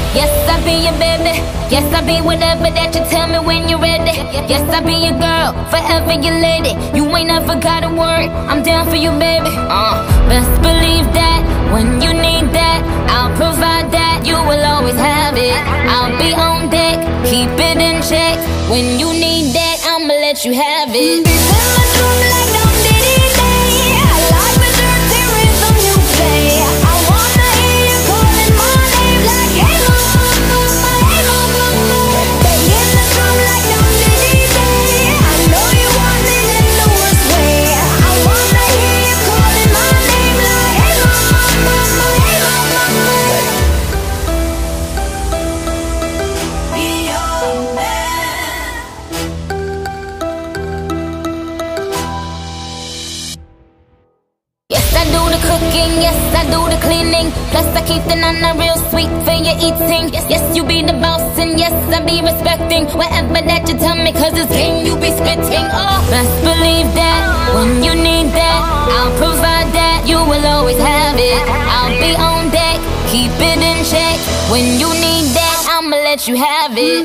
Yes, I'll be your baby. Yes, I'll be whatever that you tell me when you're ready. Yes, I'll be your girl, forever your lady. You ain't never got a word, I'm down for you, baby. Best believe that when you need that, I'll provide that. You will always have it. I'll be on deck, keep it in check. When you need that, I'ma let you have it. Yes, I do the cleaning. Plus I keep the nana real sweet for your eating. Yes, you be the boss and yes, I be respecting whatever that you tell me, cause it's game you be spitting. Best believe that when you need that, I'll provide that. You will always have it. I'll be on deck, keep it in check. When you need that, I'ma let you have it.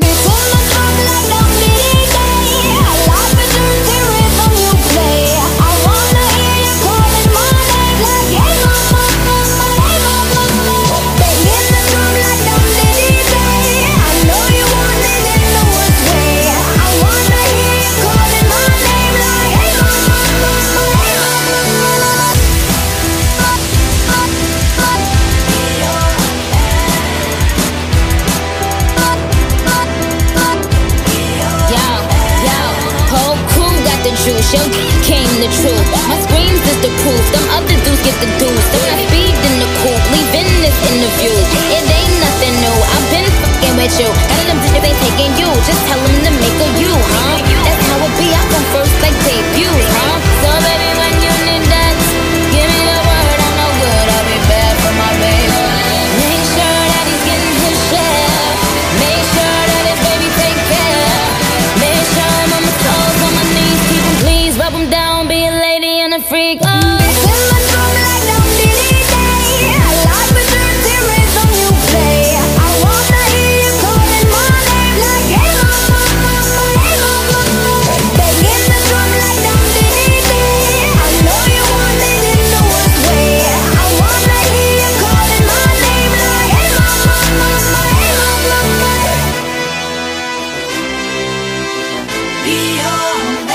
Yo, came the truth. My screams is the proof. Them other dudes get the dues. Them I speed in the coupe, leaving this interview. It ain't nothing new. I've been fucking with you. None of them bitches ain't taking you. Just tell them to make a you, huh? That's how it be. I come first like debuts, huh? So baby, when you need that, give me the word. I'm no good. I'll be bad for my baby. Make sure that he's getting his share. Make sure that his baby take care. Make sure I'm on my toes, on my knees. Please rub them down, be a lady and a freak. Be your